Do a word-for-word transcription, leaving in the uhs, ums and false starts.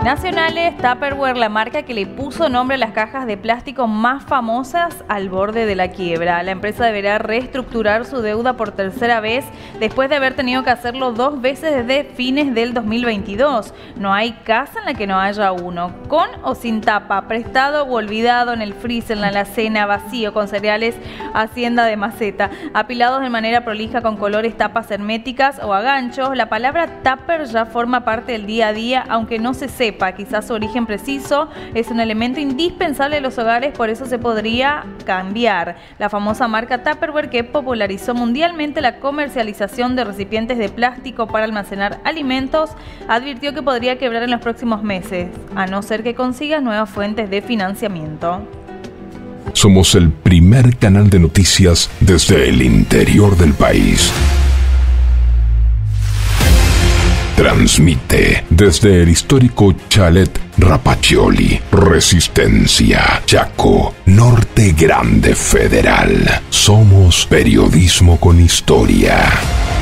Nacionales, Tupperware, la marca que le puso nombre a las cajas de plástico más famosas, al borde de la quiebra. La empresa deberá reestructurar su deuda por tercera vez después de haber tenido que hacerlo dos veces desde fines del dos mil veintidós. No hay casa en la que no haya uno, con o sin tapa, prestado o olvidado en el freezer, en la alacena, vacío, con cereales, hacienda de maceta, apilados de manera prolija con colores, tapas herméticas o a ganchos. La palabra tupper ya forma parte del día a día, aunque no se sepa quizás su origen preciso. Es un elemento indispensable de los hogares, por eso se podría cambiar. La famosa marca Tupperware, que popularizó mundialmente la comercialización de recipientes de plástico para almacenar alimentos, advirtió que podría quebrar en los próximos meses, a no ser que consiga nuevas fuentes de financiamiento. Somos el primer canal de noticias desde el interior del país. Transmite desde el histórico Chalet Rapaccioli, Resistencia, Chaco, Norte Grande Federal. Somos periodismo con historia.